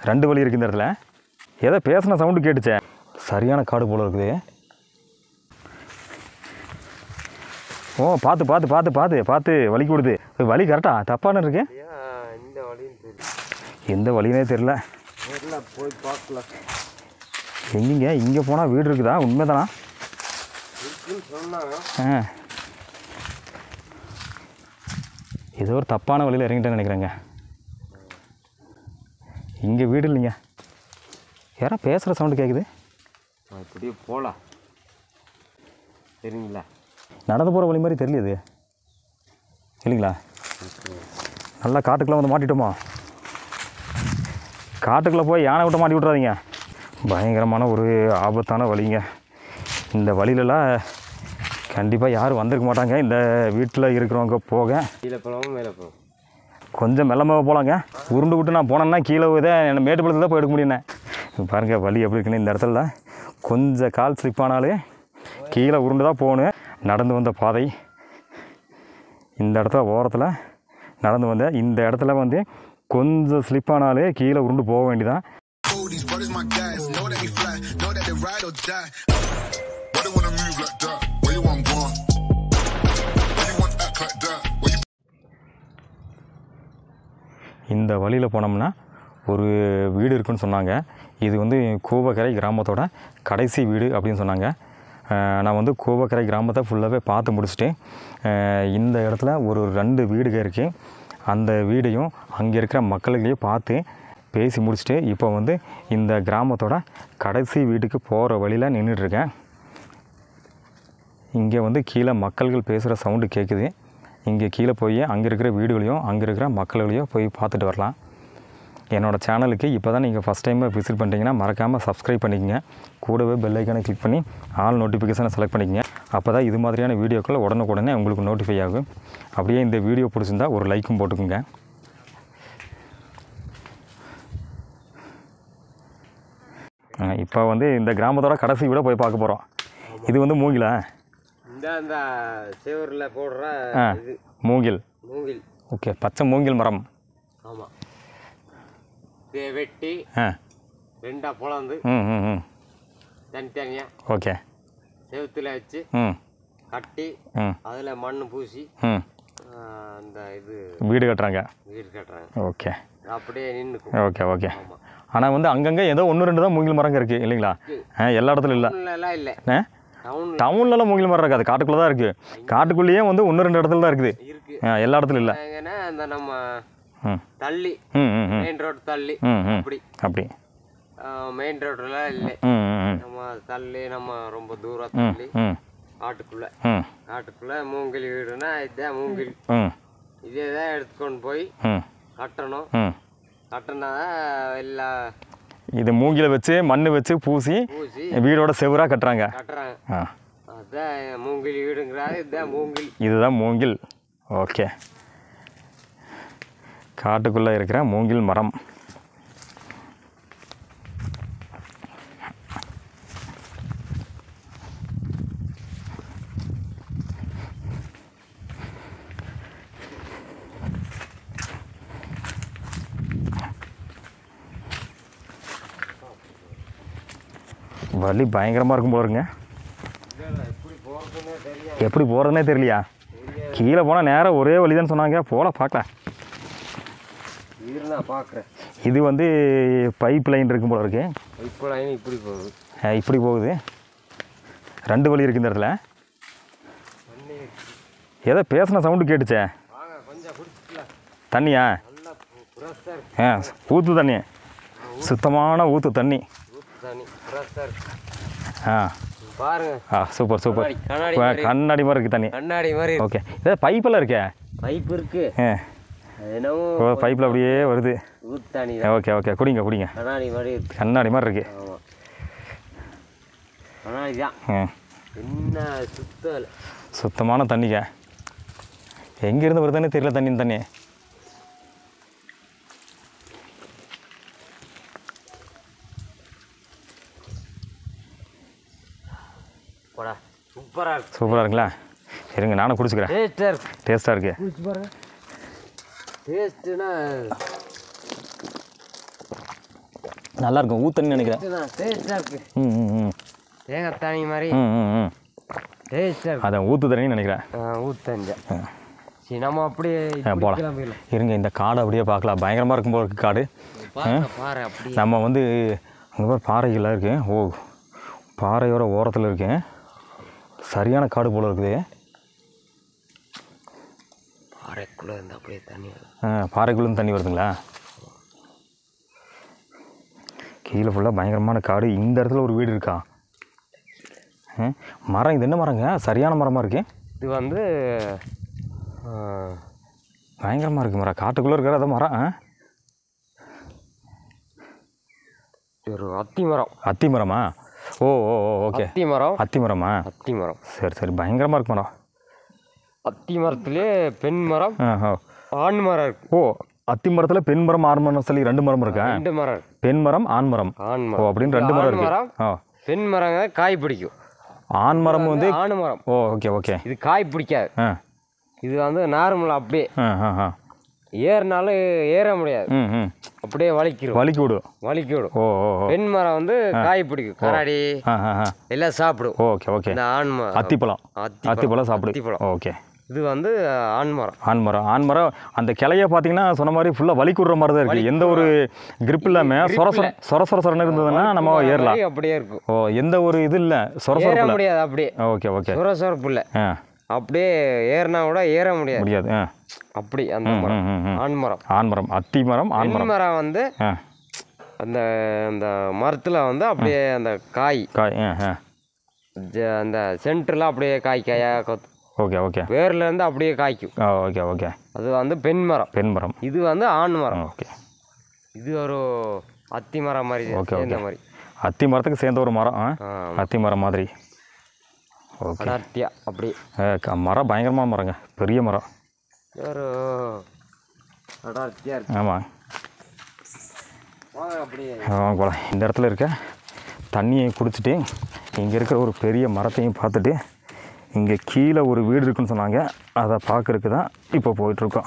ரெண்டு வழி இருக்குது இந்த இடத்துல. ஏதோ பேசின சவுண்டு கேட்டுச்சே. சரியான காடு போல் இருக்குது. ஓ பார்த்து பார்த்து பார்த்து பார்த்து பார்த்து வழி கொடுது. வழி கரெக்டா தப்பான இருக்கு? எந்த வழினே தெரில. போய் பார்க்கலாம். எங்கேங்க இங்கே போனால் வீடு இருக்குதா? உண்மைதானா? ஆ ஏதோ ஒரு தப்பான வழியில் இறங்கிட்டேன்னு நினைக்கிறேங்க. இங்கே வீடு இல்லைங்க. யாரோ பேசுகிற சவுண்டு கேட்குது. இப்படியே போகலாம் சரிங்களா? நடந்து போகிற வழி மாதிரி தெரியல இது இல்லைங்களா? நல்லா காட்டுக்குள்ளே வந்து மாட்டிட்டோமா? காட்டுக்குள்ளே போய் யானை விட்டு மாட்டி விட்றாதீங்க. பயங்கரமான ஒரு ஆபத்தான வழிங்க. இந்த வழியிலலாம் கண்டிப்பாக யாரும் வந்திருக்க மாட்டாங்க. இந்த வீட்டில் இருக்கிறவங்க போக கீழே போகலாம் மேலே போகலாம். கொஞ்சம் மெல்லமாக போகலாங்க. உருண்டு விட்டு நான் போனேன்னா கீழே இதை என்ன மேட்டுப்பள்ளத்தில் தான் போய் எடுக்க முடியுண்ணே. பாருங்கள் வழி எப்படி இருக்குன்னு. இந்த இடத்துல கொஞ்சம் கால் ஸ்லிப் ஆனாலே கீழே உருண்டு தான் போகணும். நடந்து வந்த பாதை இந்த இடத்துல ஓரத்தில் நடந்து வந்தேன். இந்த இடத்துல வந்து கொஞ்சம் ஸ்லிப் ஆனாலே கீழே உருண்டு போக வேண்டியதான். இந்த வழியில் போனோம்னா ஒரு வீடு இருக்குன்னு சொன்னாங்க. இது வந்து கூவக்கரை கிராமத்தோட கடைசி வீடு அப்படின்னு சொன்னாங்க. நான் வந்து கூவக்கரை கிராமத்தை ஃபுல்லாகவே பார்த்து முடிச்சுட்டு இந்த இடத்துல ஒரு 2 வீடுகள் இருக்குது. அந்த வீடையும் அங்கே இருக்கிற மக்களுக்களையும் பார்த்து பேசி முடிச்சுட்டு இப்போ வந்து இந்த கிராமத்தோட கடைசி வீட்டுக்கு போகிற வழியில் நின்றுட்டுருக்கேன். இங்கே வந்து கீழே மக்கள்கள் பேசுகிற சவுண்டு கேட்குது. இங்கே கீழே போய் அங்கே இருக்கிற வீடுகளையும் அங்கே இருக்கிற மக்கள்களையும் போய் பார்த்துட்டு வரலாம். என்னோடய சேனலுக்கு இப்போ தான் நீங்கள் ஃபஸ்ட் டைம் விசிட் பண்ணிட்டீங்கன்னா மறக்காமல் சப்ஸ்கிரைப் பண்ணிக்கங்க. கூடவே பெல் ஐக்கானை கிளிக் பண்ணி ஆல் நோட்டிஃபிகேஷனை செலக்ட் பண்ணிக்கங்க. அப்போ தான் இது மாதிரியான வீடியோக்கள் உடனுக்குடனே உங்களுக்கு நோட்டிஃபை ஆகும். அப்படியே இந்த வீடியோ பிடிச்சிருந்தா ஒரு லைக்கும் போட்டுக்குங்க. இப்போ வந்து இந்த கிராமத்தோட கடைசி வீட போய் பார்க்க போகிறோம். இது வந்து மூங்கிலா? இந்த சேவரில் போடுற இது மூங்கில். மூங்கில். ஓகே, பச்சை மூங்கில் மரம். ஆமாம். வெட்டி ரெண்டாக பொழந்து தனித்தனியாக ஓகே செவத்தில் வச்சு கட்டி அதில் மண் பூசி அந்த இது வீடு கட்டுறாங்க. ஓகே, அப்படியே நின்று. Okay okay. ஆனால் வந்து அங்கங்கே ஏதோ 1-2 தான் மூங்கில் மரங்க இருக்குது இல்லைங்களா? எல்லா இடத்துலையும் இல்லை. டவுன்லலாம் மூங்கில் மரம் இருக்காது, காட்டுக்குள்ளே தான் இருக்குது. காட்டுக்குள்ளேயே வந்து 1-2 இடத்துல தான் இருக்குது. எல்லா இடத்துலையும் இல்லை. அந்த நம்ம தள்ளி மெயின் ரோடு தள்ளி அப்படி மெயின் ரோடுல இல்லை. நம்ம தள்ளி நம்ம ரொம்ப தூரம் தள்ளி காட்டுக்குள்ள மூங்கில் வீடுனா இதுதான் மூங்கில். இதே தான் எடுத்துக்கொண்டு போய் கட்டணும். கட்டினா எல்லா இது மூங்கில வச்சு மண்ணு வச்சு பூசி வீடோட செவராக கட்டுறாங்க. அதுதான் மூங்கில் வீடுங்கிறாரு. இதுதான் மூங்கில். இதுதான் மூங்கில். ஓகே, காட்டுக்குள்ளே இருக்கிற மூங்கில் மரம். வலி பயங்கரமாக இருக்கும் போல இருக்குங்க. எப்படி போகிறதுனே தெரியலையா? கீழே போனால் நேராக ஒரே வழி தான் சொன்னாங்க. போல பார்க்கலாம். இது வந்து பைப் லைன் இருக்கும் போல இருக்கு. பைப் லைன் இப்படி போகுது. இப்படி போகுது. 2 வழி இருக்குது இந்த இடத்துல. ஏதோ பேசின சவுண்டு கேட்டுச்சே. தண்ணியா? ஊற்று தண்ணி, சுத்தமான ஊற்று தண்ணி. Super super. கண்ணாடி மாதிரி இருக்குது தண்ணி. கண்ணாடி மாதிரி. ஓகே, ஏதோ பைப்பெல்லாம் இருக்கே? பைப் இருக்கு. பைப்பில் அப்படியே வருது. ஓகே ஓகே, குடிங்க குடிங்க. கண்ணாடி மாதிரி இருக்கு. சுத்தமான தண்ணிங்க. எங்கேருந்து வருதுன்னு தெரியல தண்ணி. சூப்பராக இருக்குங்களா? இருங்க நானும் குடிச்சுக்கிறேன். டேஸ்ட்டாக இருக்கு. நல்லாயிருக்கும் ஊத்தண்ணி நினைக்கிறேன். டேஸ்ட்டாக இருக்கு. ம். தேங்காய் தண்ணி மாதிரி ம். டேஸ்ட்டாக இருக்கு. அதான் ஊற்று தண்ணின்னு நினைக்கிறேன். ஊத்தஞ்சா சரி நம்ம அப்படியே போகலாம் இருங்க. இந்த காடு அப்படியே பார்க்கலாம். பயங்கரமாக இருக்கும் போல இருக்குது காடு. பாரு அப்படி நம்ம வந்து அங்கே பாரு பாறைகள்லாம் இருக்குது. ஓ பாறையோட ஓரத்தில் இருக்கு. சரியான காடு போல் இருக்குது. பாறைக்குள்ளே இருந்து அப்படியே தண்ணி பாறைக்குள்ளேருந்து தண்ணி வருதுங்களா? கீழே ஃபுல்லாக பயங்கரமான காடு. இந்த இடத்துல ஒரு வீடு இருக்கா? மரம் இது என்ன மரங்க? சரியான மரமாக இருக்கு. இது வந்து பயங்கரமாக இருக்குது மரம். காட்டுக்குள்ளே இருக்கிற அதை மரம். ஒரு அத்தி மரம். அத்தி மரமா? Oh okay. அத்தி மரம். அத்தி மரமா? அத்தி மரம். சரி பயங்கரமாக இருக்கு மரம். அத்தி மரத்துலேயே பெண் மரம் ஆண் மரம் இருக்கு. ஓ அத்தி மரத்தில் பெண் மரம் ஆண் மரம் சொல்லி 2 மரம் இருக்கா? 2 மரம். பெண் மரம் ஆண் மரம். ஆண் மரம். ஓ அப்படின்னு 2 மரம் இருக்கு. பெண் மரங்க காய் பிடிக்கும். ஆண் மரம் வந்து ஆண் மரம். Oh okay. இது காய் பிடிக்காது. இது வந்து நார்மல் அப்படியே ஏறினாலும் ஏற முடியாது. அப்படியே வலிக்கி விடும். ஓ பெண் மரம் வந்து காய் பிடிக்கும். கராடி எல்லாம் சாப்பிடும். ஓகே. இந்த ஆண் மரம் அத்திப்பழம் சாப்பிடும். ஓகே. இது வந்து ஆண் மரம். அந்த கிளைய பார்த்தீங்கன்னா சொன்ன மாதிரி ஃபுல்லாக வலிக்கு விடுற மாதிரி தான் இருக்குது. எந்த ஒரு கிரிப் இல்லாமல் சொரன்னு இருந்ததுன்னா நம்ம ஏறலாம். அப்படியே இருக்கும். ஓ எந்த ஒரு இது இல்லை சொரசொரப்பு முடியாது. அப்படியே ஓகே. சொரசொரப்பு இல்லை. அப்படியே ஏறினா கூட ஏற முடியாது. அப்படி அந்த மரம் ஆண் மரம். அத்தி மரம் ஆண் மரம் வந்து அந்த அந்த மரத்தில் வந்து அப்படியே அந்த காய் அந்த சென்டரில் அப்படியே காயாக ஓகே. வேர்ல இருந்து அப்படியே காய்க்கும். ஓகே. அது வந்து பெண் மரம். இது வந்து ஆண் மரம். ஓகே. இது ஒரு அத்தி மரம் மாதிரி. இந்த மாதிரி அத்தி மரத்துக்கு சேர்ந்த ஒரு மரம். அத்தி மரம் மாதிரி. ஓகே. அடர்த்தியா அப்படி மரம் பயங்கரமான மரங்க. பெரிய மரம். ஒரு அடர்த்தியா இருக்கு. ஆமாம். அப்படியே போகலாம். இந்த இடத்துல இருக்க தண்ணியை குடிச்சிட்டு இங்கே இருக்கிற ஒரு பெரிய மரத்தையும் பார்த்துட்டு இங்கே கீழே ஒரு வீடு இருக்குன்னு சொன்னாங்க. அதை பார்க்குறதுக்கு தான் இப்போ போயிட்டுருக்கோம்.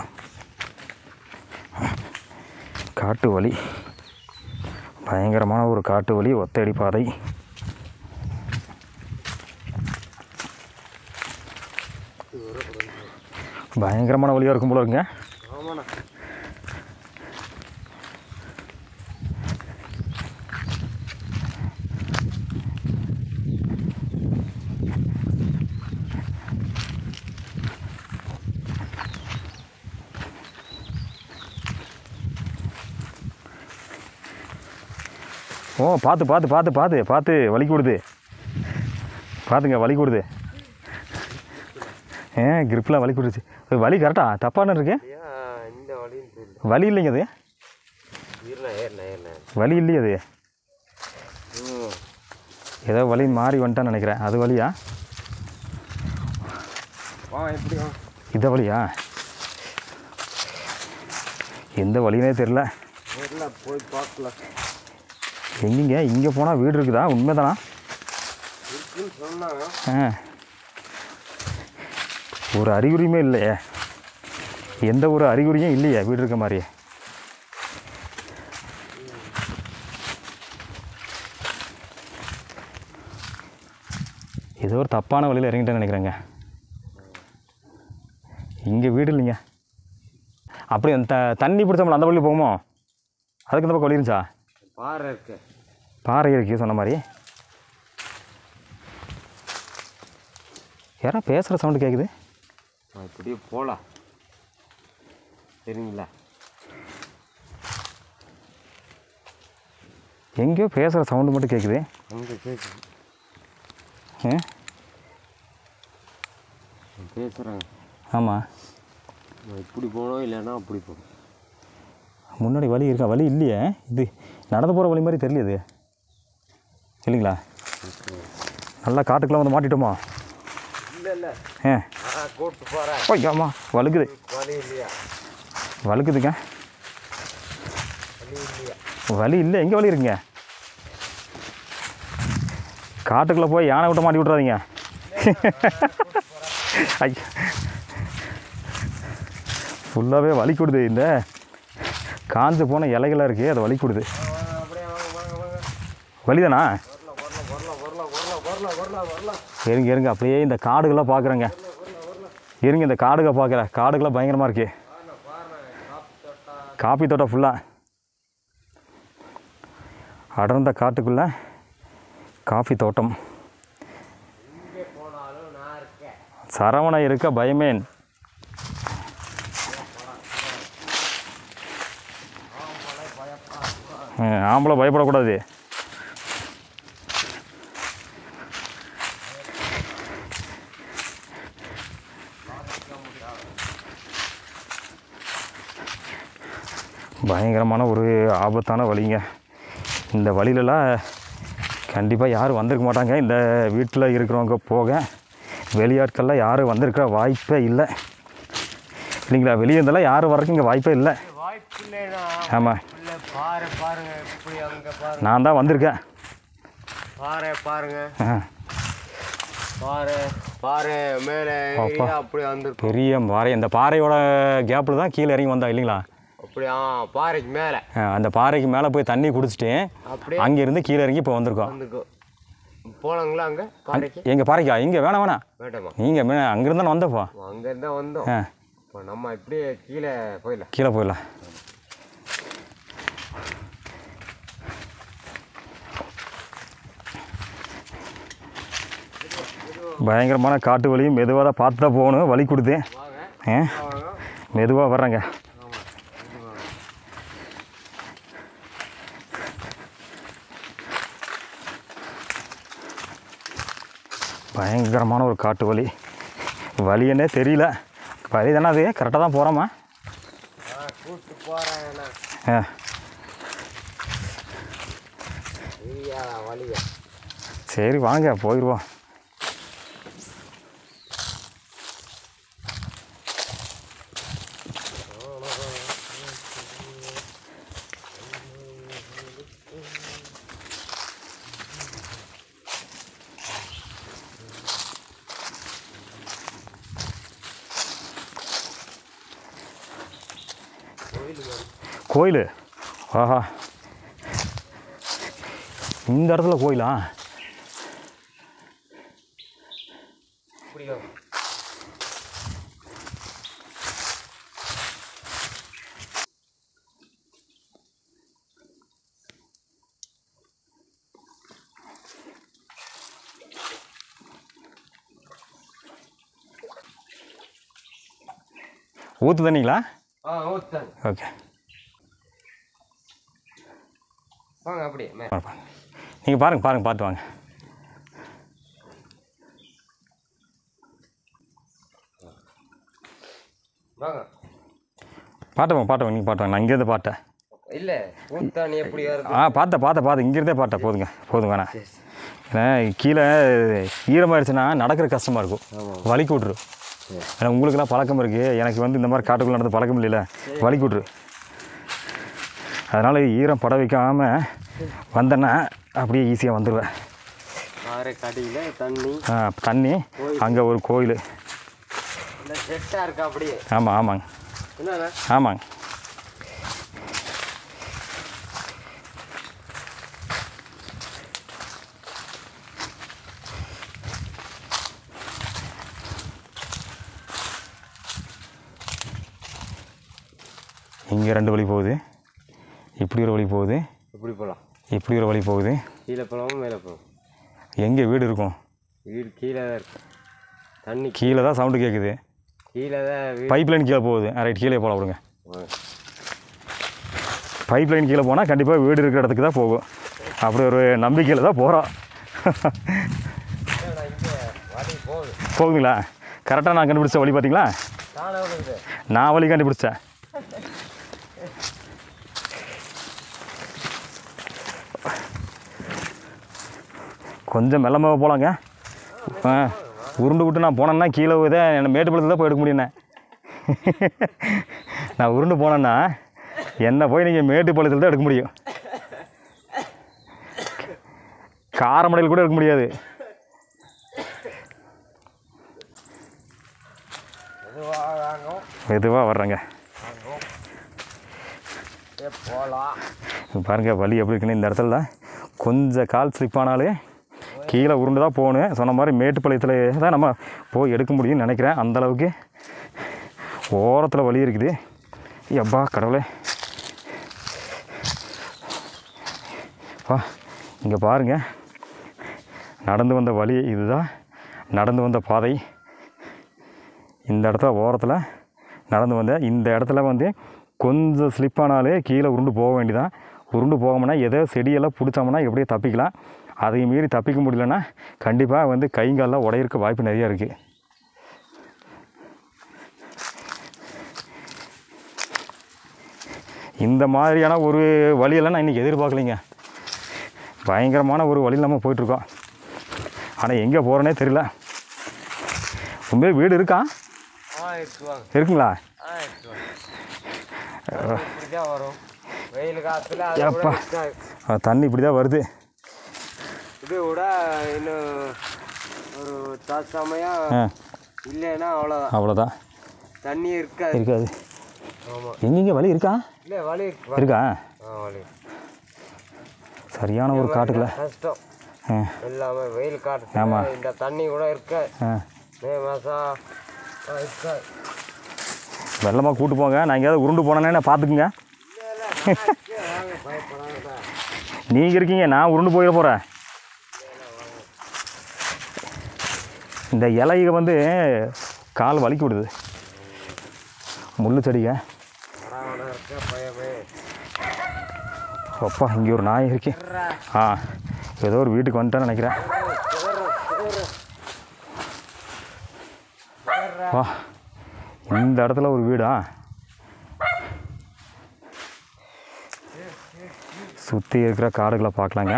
காட்டு வழி, பயங்கரமான ஒரு காட்டு வழி, ஒத்தடி பாதை. பயங்கரமான வழியாக இருக்கும் போல இருக்குங்க. ஓ பார்த்து வலிக்கு விடுது. பார்த்துங்க வலிக்கு விடுது. கிரிப்லாம் வலிக்கு விடுச்சு. வலி கரெக்டாக தப்பான இருக்கு. வலி இல்லைங்க அது. வலி இல்லையா அது? ஏதோ வலி மாறி வந்துட்டான்னு நினைக்கிறேன். அது வலியா? இதை வலியா? எந்த வலினே தெரில. போய் பார்க்கலாம். எங்கேங்க இங்கே போனால் வீடு இருக்குதா? உண்மைதானா? ஒரு அறிகுறியுமே இல்லையே. எந்த ஒரு அறிகுறியும் இல்லையே வீடு இருக்க மாதிரியே. ஏதோ ஒரு தப்பான வழியில் இறங்கிட்டேன்னு நினைக்கிறேங்க. இங்கே வீடு இல்லைங்க. அப்படி அந்த தண்ணி பிடிச்சோம்ல அந்த வழியில் போகுமோ? அதுக்கு இந்த பக்கம் வழி இருந்துச்சா? பாறை இருக்கு சொன்ன மாதிரி. யாரா பேசுகிற சவுண்டு கேட்குது. இப்படியே போகலாம் சரிங்களா? எங்கேயோ பேசுகிற சவுண்டு மட்டும் கேட்குது. பேசுகிறாங்க. ஆமாம். இப்படி போகணும் இல்லைன்னா அப்படி போகணும். முன்னாடி வழி இருக்கா? வழி இல்லையே. இது நடந்து போகிற வழி மாதிரி தெரியல. இது இல்லைங்களா? நல்லா காட்டுக்குள்ளே வந்து மாட்டிட்டோமா? இல்லை கூப்பிட்டு போகிறேன். ஓய்யாம்மா வழுக்குது. வலி இல்லையா? வழுக்குதுங்க. வலி இல்லை. எங்கே வலி இருக்குங்க? காட்டுக்குள்ளே போய் யானை விட்டு மாட்டி விட்றாதீங்க. ஐயா ஃபுல்லாகவே வலி கொடுது. இந்த காஞ்சு போன இலைகளாக இருக்குது, அதை வலி கொடுது. வழிதானா? இருங்க அப்படியே இந்த காடுகள்லாம் பார்க்குறேங்க. இருங்க இந்த பார்க்குறேன். காடுகள்லாம் பயங்கரமாக இருக்கு. காப்பி தோட்டம் ஃபுல்லாக அடர்ந்த காட்டுக்குள்ளே காஃபி தோட்டம். சரவணை இருக்க பயமேன். ஆம்பளை பயப்படக்கூடாது. பயங்கரமான ஒரு ஆபத்தான வழிங்க. இந்த வழியிலலாம் கண்டிப்பாக யாரும் வந்திருக்க மாட்டாங்க. இந்த வீட்டில் இருக்கிறவங்க போக வெளியாட்கள்லாம் யாரும் வந்திருக்கிற வாய்ப்பே இல்லை இல்லைங்களா? வெளியே இருந்தாலும் யாரும் வர்றதுக்கு இங்கே வாய்ப்பே இல்லை. ஆமாம், நான் தான் வந்திருக்கேன். பெரிய பாறை. இந்த பாறையோட கேப்பில் தான் கீழே இறங்கி வந்தா இல்லைங்களா? அப்படியா? பாறைக்கு மேலே, அந்த பாறைக்கு மேலே போய் தண்ணி குடிச்சிட்டு அப்படியே அங்கேருந்து கீழே இறங்கி இப்போ வந்திருக்கோம். போனாங்களா அங்கே பாறைக்கு? எங்கள் பாறைக்கா? இங்கே வேணாமா? நீங்கள் அங்கேருந்து தானே வந்தப்போ? அங்கேருந்து வந்தோம். இப்போ நம்ம இப்படியே கீழே போயிடலாம். பயங்கரமான காட்டு வழியும் மெதுவாக தான் பார்த்து தான் போகணும். வழி கொடுத்து மெதுவாக வர்றேங்க. பயங்கரமான ஒரு காட்டு வழி என்னே தெரியல. வழி தானே அது? கரெக்டாக தான் போகிறோமா? சரி வாங்க போயிடுவோம். கோயில்? ஆஹா, இந்த இடத்துல கோயிலா? ஊற்று தண்ணிங்களா? ஓகே வாங்க அப்படியே நீங்கள் பாருங்க பார்த்து வாங்க. பாட்டேன் நீங்கள் பாட்டுவாங்க. நான் இங்கேருந்து பாட்டேன். இல்லை ஊத்தானி எப்படி? பார்த்தேன் இங்கேருந்தே பாட்டேன். போதுங்க வேணாம். ஏன்னா கீழே ஈரமாகிடுச்சுன்னா நடக்கிற கஷ்டமாக இருக்கும். வலிக்கு விட்ரு. ஏன்னா உங்களுக்கெல்லாம் பழக்கம் இருக்குது. எனக்கு வந்து இந்த மாதிரி காட்டுக்குள்ளே நடந்து பழக்கம் இல்லைல்ல. வலிக்கு விட்ரு. அதனால் ஈரம் பட வைக்காமல் வந்தேன்னா அப்படியே ஈஸியாக வந்துடுவேன். தண்ணி அங்கே ஒரு கோயில். ஆமாங்க. இங்கே 2 வழி போகுது. இப்படி ஒரு வழி போகுது. இப்படி ஒரு வழி போகுது. கீழே போகலாமா மேலே போகலாம்? எங்கே வீடு இருக்கும்? வீடு கீழே தான் இருக்கும். தண்ணி கீழே தான் சவுண்டு கேட்குது. கீழே தான் பைப் லைன் கீழே போகுது. ரைட், கீழே போகலாம் விடுங்க. பைப் லைன் கீழே போனால் கண்டிப்பாக வீடு இருக்கிற இடத்துக்கு தான் போகும். அப்படி ஒரு நம்பிக்கையில் தான் போகிறோம். போகுதுங்களா? கரெக்டாக நான் கண்டுபிடிச்ச வழி பார்த்தீங்களா? நான் வழி கண்டுபிடிச்சேன். கொஞ்சம் மெல்லமாக போகலாங்க. உருண்டு விட்டு நான் போனேன்னா கீழே இதை என்னை மேட்டுப்பள்ளத்தில் தான் போய் எடுக்க முடியுண்ணே. நான் உருண்டு போனேன்னா என்னை போய் நீங்கள் மேட்டுப்பள்ளத்தில் தான் எடுக்க முடியும். காரமடையில் கூட எடுக்க முடியாது. மெதுவாக வர்றேங்க. பாருங்கள் வழி எப்படி இருக்குன்னு. இந்த இடத்துல கொஞ்சம் கால் ஸ்லிப்பானாலே கீழே உருண்டு தான் போகணும். சொன்ன மாதிரி மேட்டுப்பாளையத்தில் தான் நம்ம போய் எடுக்க முடியும்னு நினைக்கிறேன். அந்தளவுக்கு ஓரத்தில் வழி இருக்குது. எப்பா கடவுளே, இங்கே பாருங்கள், நடந்து வந்த வழி இதுதான், நடந்து வந்த பாதை. இந்த இடத்துல ஓரத்தில் நடந்து வந்தேன். இந்த இடத்துல வந்து கொஞ்சம் ஸ்லிப்பானாலே கீழே உருண்டு போக வேண்டியதான். உருண்டு போகணும்னா ஏதோ செடியெல்லாம் பிடிச்சோம்னா எப்படியே தப்பிக்கலாம். அதையும் மீறி தப்பிக்க முடியலன்னா கண்டிப்பாக வந்து கைங்காலில் உடையிறக்க வாய்ப்பு நிறையா இருக்குது. இந்த மாதிரியான ஒரு வழியெல்லாம் நான் இன்றைக்கி எதிர்பார்க்கலைங்க. பயங்கரமான ஒரு வழியில் நம்ம போயிட்டுருக்கோம். ஆனால் எங்கே போகிறோன்னே தெரியல. உண்மையே வீடு இருக்கா? இருக்குங்களா? எப்பா தண்ணி இப்படி தான் வருது. இது விட இன்னும் ஒரு தற்சமயம் இல்லைன்னா அவ்வளோதான். தண்ணி இருக்காது. ஆமாம், எங்கெங்கே வழி இருக்கா? இல்லை வழி இருக்கா? வழி சரியான ஒரு காட்டுக்குள்ள கஷ்டம் எல்லாமே வெயில் காட்டு. ஆமாம், இந்த தண்ணி கூட இருக்க மே மாதம் இருக்க. வெள்ளமாக கூட்டு போங்க. நான் எங்கேயாவது உருண்டு போனேன்னே பார்த்துக்குங்க. நீங்கள் இருக்கீங்க, நான் உருண்டு போயிட போகிறேன். இந்த இலையை வந்து கால் வலிக்கி விடுது, முள்ளு செடிங்க. அப்பா இங்கே ஒரு நாய் இருக்கு. ஏதோ ஒரு வீட்டுக்கு வந்துட்டேன்னு நினைக்கிறேன். வா, இந்த இடத்துல ஒரு வீடா? சுற்றி இருக்கிற காடுகளை பார்க்கலாங்க.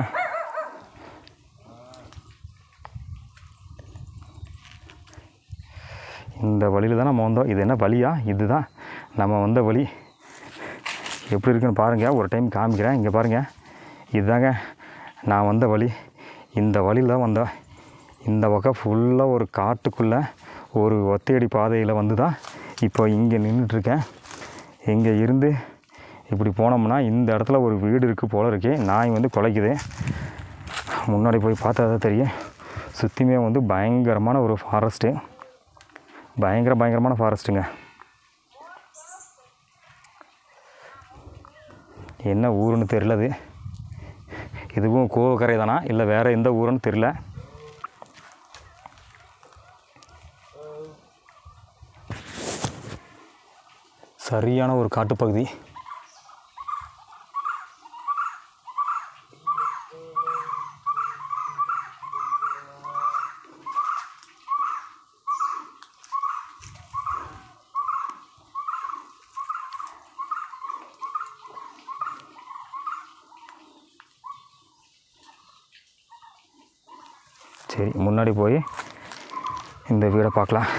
இந்த வழியில் தான் நம்ம வந்தோம். இது என்ன வழியா? இதுதான் நம்ம வந்த வழி. எப்படி இருக்குன்னு பாருங்கள், ஒரு டைம் காமிக்கிறேன். இங்கே பாருங்கள், இதுதாங்க நான் வந்த வழி. இந்த வழியில் தான் வந்தோம். இந்த பக்கம் ஃபுல்லாக ஒரு காட்டுக்குள்ளே ஒரு ஒத்தையடி பாதையில் வந்து தான் இப்போ இங்கே நின்றுட்டுருக்கேன். இங்கே இருந்து இப்படி போனோம்னா இந்த இடத்துல ஒரு வீடு இருக்குது போல இருக்கே. நாய் வந்து குலைக்குது. முன்னாடி போய் பார்த்தா தான் தெரியும். சுற்றியுமே வந்து பயங்கரமான ஒரு ஃபாரஸ்ட்டு, பயங்கரமான ஃபாரஸ்ட்டுங்க. என்ன ஊருன்னு தெரியலது. இதுவும் கோவக்கரை தானா இல்லை வேறு எந்த ஊருன்னு தெரியல. சரியான ஒரு காட்டுப்பகுதி. சரி, முன்னாடி போய் இந்த வீடை பார்க்கலாம்.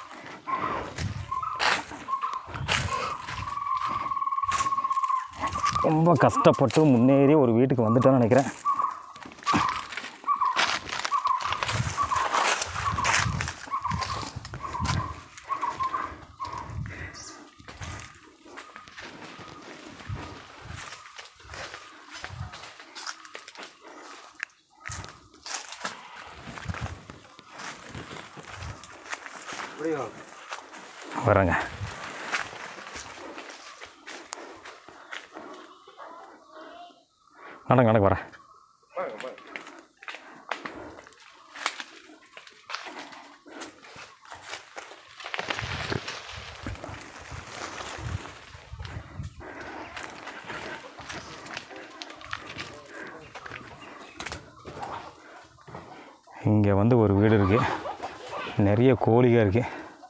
ரொம்ப கஷ்டப்பட்டு முன்னேறி ஒரு வீட்டுக்கு வந்துட்டேன்னு நினைக்கிறேன். வரேங்க. நடக்க வரேன். இங்கே வந்து ஒரு வீடு இருக்குது. நிறைய கோழிகள் இருக்குது.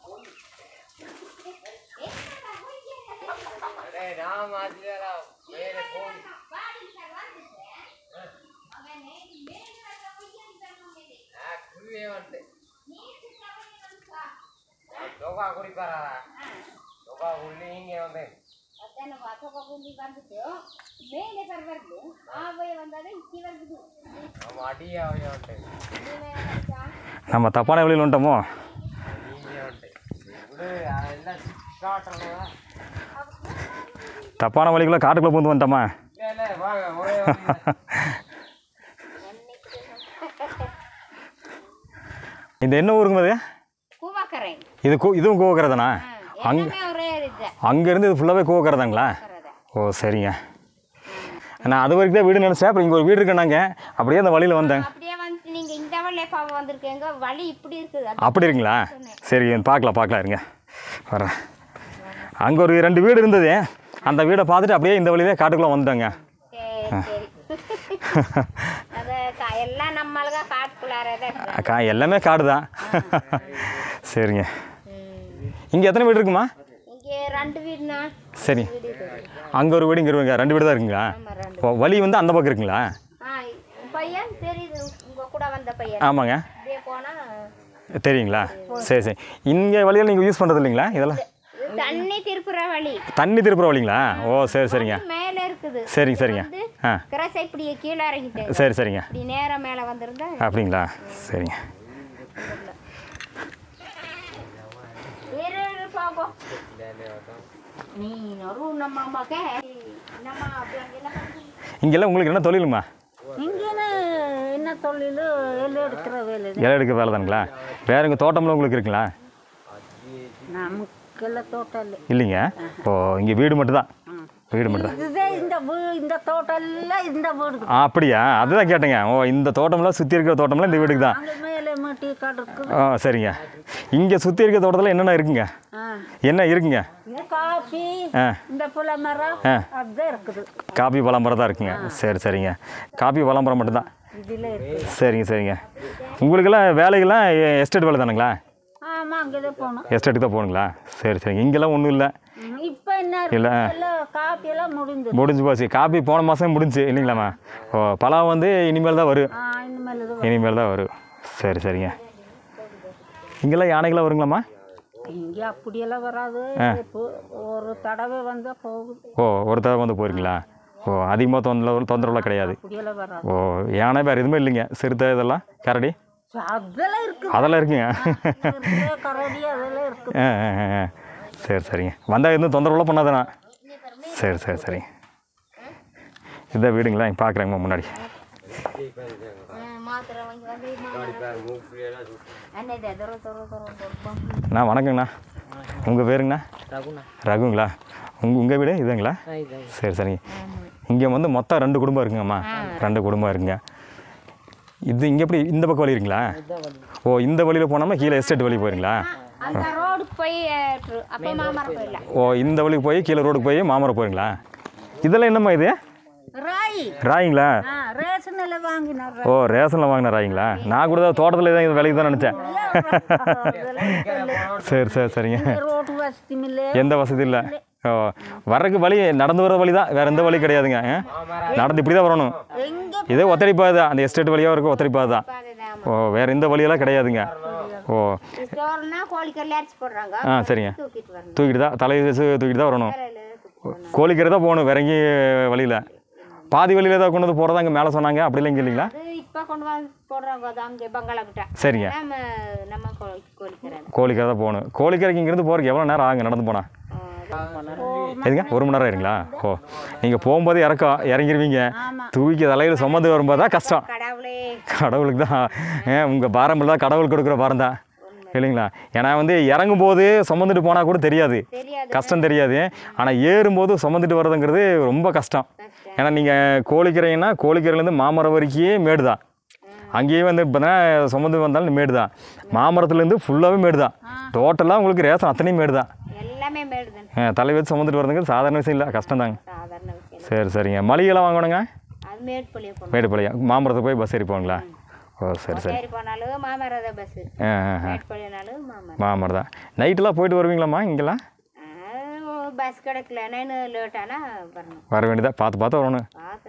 நம்ம தப்பான வழியில் வந்துட்டோமோ? தப்பான வழிக்குள்ளே காட்டுக்குள்ளே பூந்து வந்துட்டோமா? இந்த என்ன ஊருங்க அது? கூவாக்கரை. இதுவும் கூவக்கரை தானா? அங்கேருந்து இது ஃபுல்லாகவே கூவக்கரை தாங்களா? ஓ சரிங்க. நான் அது வரைக்கும் தான் வீடு நினச்சேன். அப்புறம் இங்கே ஒரு வீடு இருக்கு. நாங்கள் அப்படியே அந்த வழியில் வந்தேன். அப்படியே வந்து நீங்கள் இந்த வழியில் வந்திருக்கீங்க. வழி இப்படி இருக்குது. அப்படி இருக்குங்களா? சரி பார்க்கலாம் இருங்க வரேன். அங்கே ஒரு 2 வீடு இருந்தது. அந்த வீடை பார்த்துட்டு அப்படியே இந்த வழியிலே காட்டுக்குள்ளே வந்துட்டோங்க. எல்லாம் நம்மளுக்கு காட்டுக்குள்ளார எல்லாமே காடு தான். சரிங்க. இங்கே எத்தனை வீடு இருக்குமா? இங்கே 2 வீடுண்ணா. சரி. அங்கே ஒரு வீடு, இங்கே ஒரு 2 வீடு தான் இருக்குங்களா? வழி வந்து அந்த பக்கம் இருக்குங்களா? பையன் தெரியுது, உங்கள் கூட வந்த பையன். ஆமாங்க. போனால் தெரியுங்களா? சரி. இங்கே வழியில் நீங்கள் யூஸ் பண்ணுறது இல்லைங்களா இதெல்லாம்? தண்ணி திருப்புற வழி. தண்ணி திருப்புற வழிங்களா? ஓ சரிங்க. மேலே இருக்குது. சரிங்க. கிராஸ் இப்படி கீழே இறங்கிட்டேன். சரிங்க. இப்படி நேராக மேலே வந்திருந்தா. அப்படிங்களா? சரிங்க. இங்கெல்லாம் உங்களுக்கு என்ன தொழிலுமா? என்ன தொழில்? இலை எடுக்கிற வேலை. இலை எடுக்கிற வேலை தானுங்களா? வேற இங்கே தோட்டம்லாம் உங்களுக்கு இருக்குங்களா? நமக்கெல்லாம் தோட்டம் இல்லை. இல்லைங்க. ஓ இங்கே வீடு மட்டும்தான். வீடு மட்டும் இதுதான் இந்த தோட்டம்லாம் இந்த வீடு. அப்படியா? அதுதான் கேட்டேங்க. ஓ இந்த தோட்டம்லாம் சுற்றி இருக்கிற தோட்டம்லாம் இந்த வீடுக்கு தான். மேலே மாட்டி காடு. சரிங்க. இங்கே சுற்றி இருக்கிற தோட்டத்தில் என்னென்ன இருக்குங்க? என்ன இருக்குங்க? காபி, இந்த பழ மரம் அதுதான் இருக்குது. காபி பழமரம் தான் இருக்குங்க. சரிங்க. காபி பழமரம் மட்டும்தான். சரிங்க. உங்களுக்கெல்லாம் வேலைகள்லாம் எஸ்டேட் வேலை தானுங்களா? ஆமாம், அங்கே தான் போகணும். எஸ்டேட்டுக்கு தான் போகணுங்களா? சரிங்க. இங்கெல்லாம் ஒன்றும் இல்லை. இப்போ என்ன இல்லை, காப்பியெல்லாம் முடிஞ்சு போச்சு. காப்பி போன மாதம் முடிஞ்சு இல்லைங்களாம்மா? ஓ பழம் வந்து இனிமேல் தான் வரும். இனிமேல் தான் வரும். சரிங்க. இங்கெல்லாம் யானைகளாம் வருங்களாம்மா? இங்கே அப்படியெல்லாம் வராது. ஒரு தடவை வந்தால் போகுது. ஓ ஒரு தடவை வந்து போயிருங்களா? ஓ அதிகமாக தொந்தரவுலாம் கிடையாது. ஓ யானை வேறு எதுவுமே இல்லைங்க? சிறுத்தை இதெல்லாம் கரடி அதெல்லாம் இருக்குங்க. சரிங்க. வந்தால் எதுவும் தொந்தரவுலாம் பண்ணாதாண்ணா? சரிங்க. இதுதான் வீடுங்களா? இங்கே பார்க்குறேங்கம்மா முன்னாடி. அண்ணா வணக்கங்கண்ணா. உங்கள் பேருங்கண்ணா? ரகுங்களா? உங்கள் வீடு இதுங்களா? சரிங்க. இங்கே வந்து மொத்தம் 2 குடும்பம் இருக்குங்கம்மா. 2 குடும்பம் இருக்குங்க. இது இங்கே எப்படி இந்த பக்கம் வழி இருக்குங்களா? ஓ இந்த வழியில் போனோம்னா கீழே எஸ்டேட் வழி போயிருங்களா? ஓ இந்த வழிக்கு போய் கீழே ரோடுக்கு போய் மாமரம் போயிருங்களா? இதெல்லாம் என்னம்மா இது? ராயிங்களா? ஓ ரேஷனில் வாங்கின ராயிங்களா? நான் கூட தோட்டத்தில் தான் இது விலைக்கு தான் நினச்சேன். சரிங்க. எந்த வசதி இல்லை. ஓ வர்றதுக்கு வழி நடந்து வர வழி தான், வேறு எந்த வழி கிடையாதுங்க. நடந்து இப்படி தான் வரணும். இதே ஒத்தடிப்பாது தான், அந்த எஸ்டேட் வழியாக இருக்கும் ஒத்தடிப்பாது தான். ஓ வேறு எந்த வழியெல்லாம் கிடையாதுங்க. ஓ சரிங்க. தூக்கிட்டு தான் தலையை வச்சு தூக்கிட்டு தான் வரணும். கோழிக்கரை தான் போகணும். வேற எங்கேயும் வழியில் பாதி வழியில் தான் கொண்டு வந்து போகிறதா அங்கே மேலே சொன்னாங்க. அப்படிலாம் இங்கே இல்லைங்களா? சரிங்க. கோழிக்கரை தான் போகணும். கோழிக்கரைக்கு இங்கேருந்து போகிறதுக்கு எவ்வளோ நேரம் ஆகுங்க நடந்து போனால்? எதுங்க 1 மணி நேரம் ஆயிருங்களா? ஓ நீங்கள் போகும்போது இறங்கிடுவீங்க. தூக்கி தலையில் சுமந்து வரும்போது தான் கஷ்டம். கடவுளுக்கு தான் உங்கள் பாரம் தான், கடவுள் கொடுக்குற பாரம் தான் இல்லைங்களா? ஏன்னா வந்து இறங்கும்போது சுமந்துட்டு போனால் கூட தெரியாது, கஷ்டம் தெரியாது. ஆனால் ஏறும்போது சுமந்துட்டு வர்றதுங்கிறது ரொம்ப கஷ்டம். ஏன்னா நீங்கள் கோழிக்கரையிலேருந்து மாமரம் வரைக்கும் மேடு தான். அங்கேயே வந்து பார்த்தீங்கன்னா சுமந்து வந்தாலும் மேடு தான். மாமரத்துலேருந்து ஃபுல்லாகவே மேடு தான். டோட்டலாக உங்களுக்கு ரேஷன் அத்தனையும் மேடு தான். தலை வச்சு சுமந்துட்டு வரதுங்கிறது சாதாரண விஷயம் இல்லை, கஷ்டம் தாங்க. சரிங்க. மளிகைலாம் வாங்கணுங்க? மேட்டுப்பாளையம். மாமரத்துக்கு போய் பஸ் ஏறி போகணுங்களா? ஓ சரி. மாமரம் தான். நைட்டெல்லாம் போயிட்டு வருவீங்களாம்மா இங்கெல்லாம்? பஸ் கிடைக்கல, வர வேண்டியதா? பார்த்து வரணும்.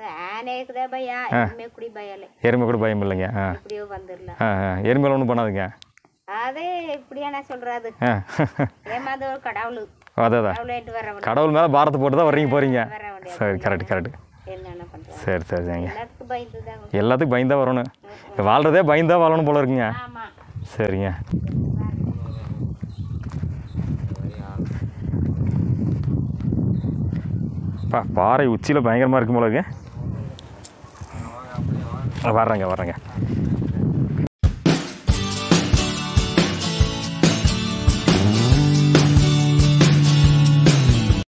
எருமை கூட பயம் இல்லைங்க. எருமையில் ஒன்றும் பண்ணாதுங்க. அது இப்படியா நான் சொல்றது? கடவுள். அதான் கடவுள் மேலே பாரத்தை போட்டு தான் போகிறீங்க. சரி கரெக்ட். சரிங்க. எல்லாத்துக்கும் பயந்தா வரணும். வாழ்றதே பயந்தா வாழணும் போல இருக்குங்க. சரிங்க. பாறை உச்சியில் பயங்கரமாக இருக்கும் போல இருக்கு. வர்றேங்க.